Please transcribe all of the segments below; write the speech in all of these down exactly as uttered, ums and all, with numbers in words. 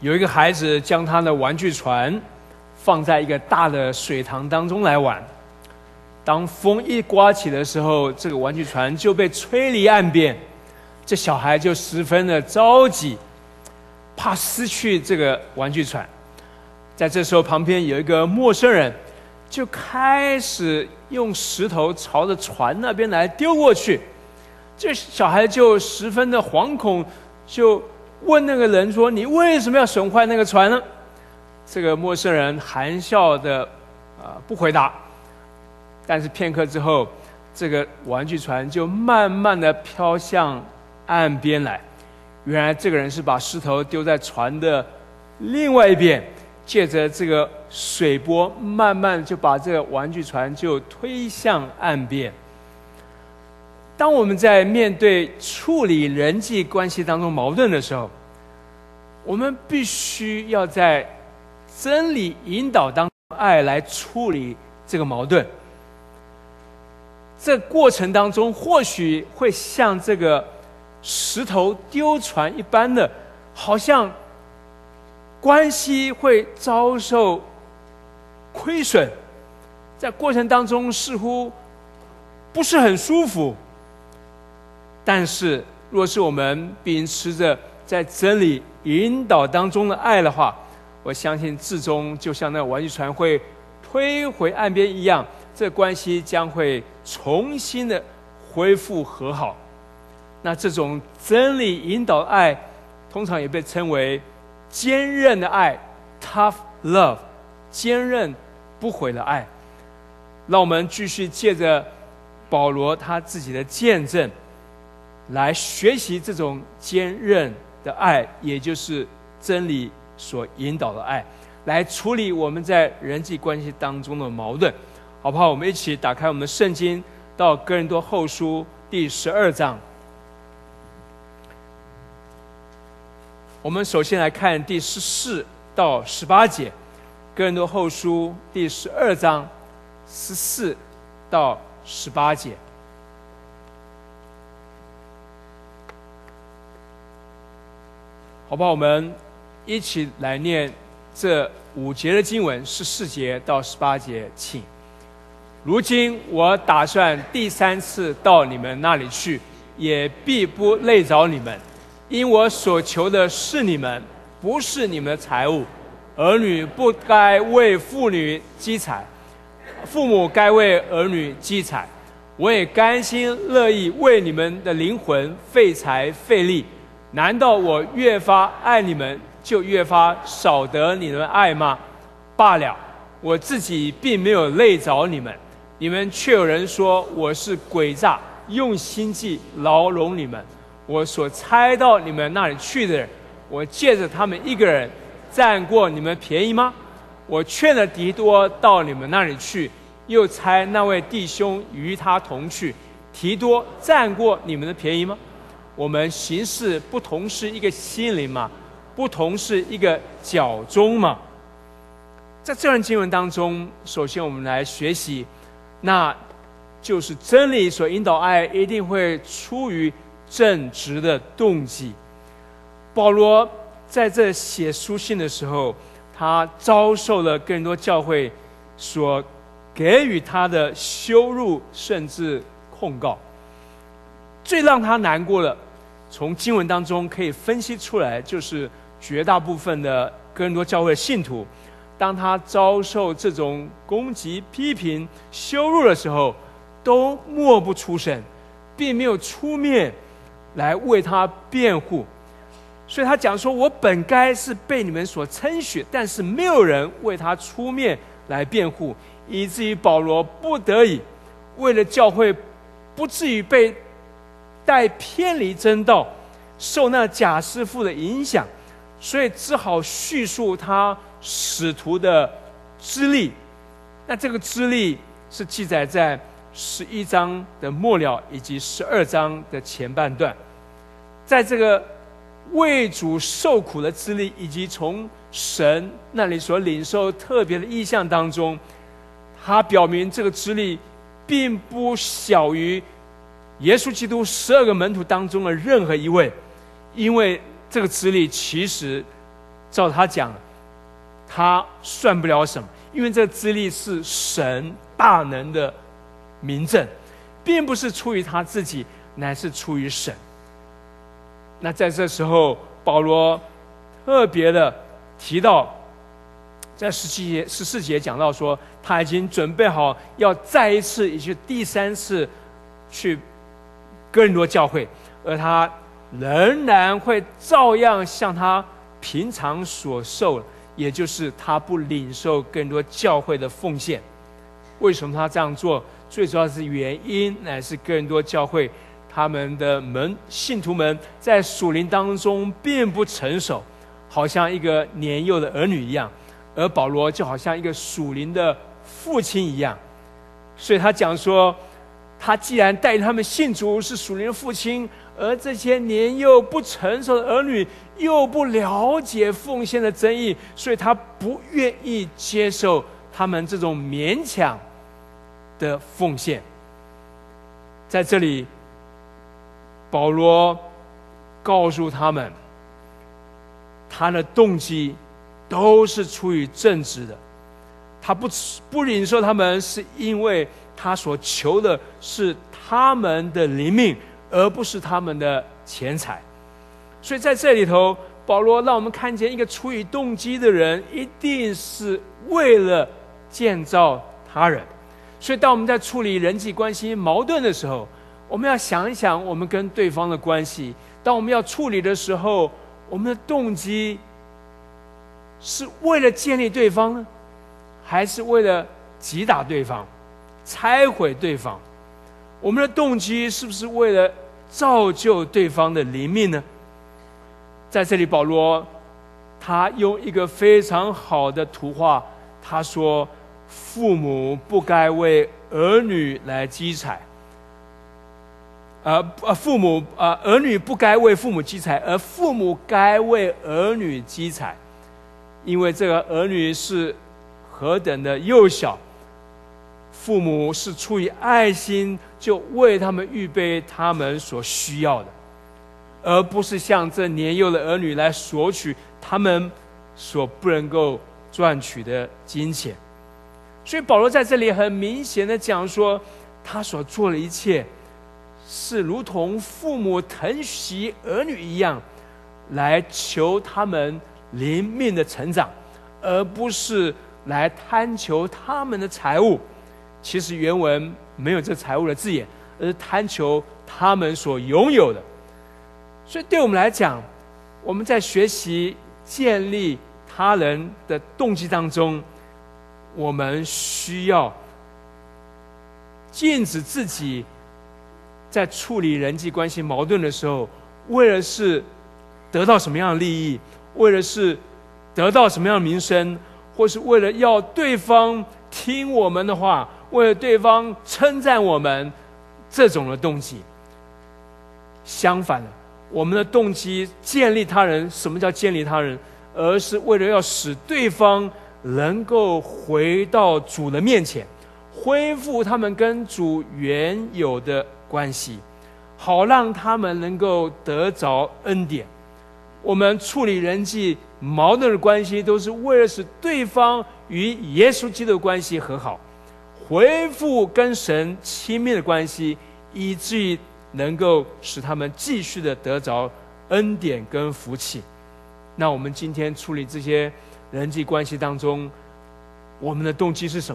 有一个孩子将他的玩具船放在一个大的水塘当中来玩。当风一刮起的时候，这个玩具船就被吹离岸边，这小孩就十分的着急，怕失去这个玩具船。在这时候，旁边有一个陌生人就开始用石头朝着船那边来丢过去。这小孩就十分的惶恐，就问那个人说：“你为什么要损坏那个船呢？”这个陌生人含笑的啊、呃、不回答。但是片刻之后，这个玩具船就慢慢的飘向岸边来。原来这个人是把石头丢在船的另外一边，借着这个水波，慢慢就把这个玩具船就推向岸边。当我们在面对处理人际关系当中矛盾的时候，我们必须要在真理引导当中爱来处理这个矛盾。这过程当中或许会像这个石头丢船一般的，好像关系会遭受亏损，在过程当中似乎不是很舒服。但是若是我们秉持着在真理引导当中的爱的话，我相信至终就像那个玩具船会推回岸边一样，这关系将会重新的恢复和好。那这种真理引导的爱，通常也被称为坚韧的爱 （tough love）， 坚韧不悔的爱。让我们继续借着保罗他自己的见证，来学习这种坚韧的爱，也就是真理所引导的爱，来处理我们在人际关系当中的矛盾，好不好？我们一起打开我们的圣经，到哥林多后书第十二章。我们首先来看第十四到十八节，哥林多后书第十二章十四到十八节。好不好？我们一起来念这五节的经文，十四节到十八节，请。如今我打算第三次到你们那里去，也必不累着你们，因我所求的是你们，不是你们的财物。儿女不该为妇女积财，父母该为儿女积财。我也甘心乐意为你们的灵魂费财费力。难道我越发爱你们，就越发少得你们的爱吗？罢了，我自己并没有累着你们，你们却有人说我是诡诈，用心计牢笼你们。我所差到你们那里去的人，我借着他们一个人占过你们便宜吗？我劝了提多到你们那里去，又差那位弟兄与他同去，提多占过你们的便宜吗？我们行事不同是一个心灵嘛，不同是一个脚中嘛。在这段经文当中，首先我们来学习，那就是真理所引导爱一定会出于正直的动机。保罗在这写书信的时候，他遭受了更多教会所给予他的羞辱甚至控告。最让他难过的，从经文当中可以分析出来，就是绝大部分的哥林多教会的信徒，当他遭受这种攻击、批评、羞辱的时候，都默不出声，并没有出面来为他辩护。所以他讲说，我本该是被你们所称许，但是没有人为他出面来辩护，以至于保罗不得已为了教会不至于被带偏离真道，受那假师傅的影响，所以只好叙述他使徒的资历。那这个资历是记载在十一章的末了以及十二章的前半段。在这个为主受苦的资历，以及从神那里所领受特别的意象当中，他表明这个资历并不小于耶稣基督十二个门徒当中的任何一位，因为这个资历其实照他讲，他算不了什么，因为这个资历是神大能的明证，并不是出于他自己，乃是出于神。那在这时候，保罗特别的提到，在十七节、十四节讲到说，他已经准备好要再一次，也就是第三次去哥林多教会，而他仍然会照样像他平常所受的，也就是他不领受更多教会的奉献。为什么他这样做？最主要是原因乃是哥林多教会他们的门信徒们在属灵当中并不成熟，好像一个年幼的儿女一样，而保罗就好像一个属灵的父亲一样。所以他讲说，他既然带领他们信主是属灵的父亲，而这些年幼不成熟的儿女又不了解奉献的真意，所以他不愿意接受他们这种勉强的奉献。在这里，保罗告诉他们，他的动机都是出于正直的，他不不领受他们，是因为他所求的是他们的灵命，而不是他们的钱财。所以在这里头，保罗让我们看见一个出于动机的人，一定是为了建造他人。所以当我们在处理人际关系矛盾的时候，我们要想一想我们跟对方的关系。当我们要处理的时候，我们的动机是为了建立对方呢，还是为了击打对方、拆毁对方？我们的动机是不是为了造就对方的灵命呢？在这里，保罗他用一个非常好的图画，他说，父母不该为儿女来积财，呃呃，父母呃儿女不该为父母积财，而父母该为儿女积财，因为这个儿女是何等的幼小，父母是出于爱心，就为他们预备他们所需要的，而不是像这年幼的儿女来索取他们所不能够赚取的金钱。所以保罗在这里很明显的讲说，他所做的一切是如同父母疼惜儿女一样，来求他们灵命的成长，而不是来贪求他们的财物。其实原文没有这财物的字眼，而是贪求他们所拥有的。所以对我们来讲，我们在学习建立他人的动机当中，我们需要禁止自己在处理人际关系矛盾的时候，为了是得到什么样的利益，为了是得到什么样的名声，或是为了要对方听我们的话，为了对方称赞我们，这种的动机。相反的，我们的动机建立他人，什么叫建立他人？而是为了要使对方能够回到主的面前，恢复他们跟主原有的关系，好让他们能够得着恩典。我们处理人际矛盾的关系，都是为了使对方与耶稣基督的关系和好，恢复跟神亲密的关系，以至于能够使他们继续的得着恩典跟福气。那我们今天处理这些人际关系当中，我们的动机是什么？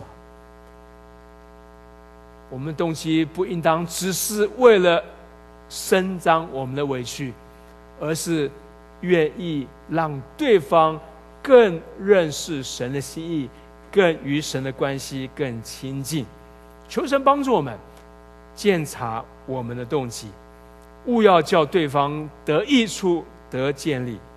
我们的动机不应当只是为了伸张我们的委屈，而是愿意让对方更认识神的心意，更与神的关系更亲近。求神帮助我们鉴察我们的动机，务要叫对方得益处，得建立。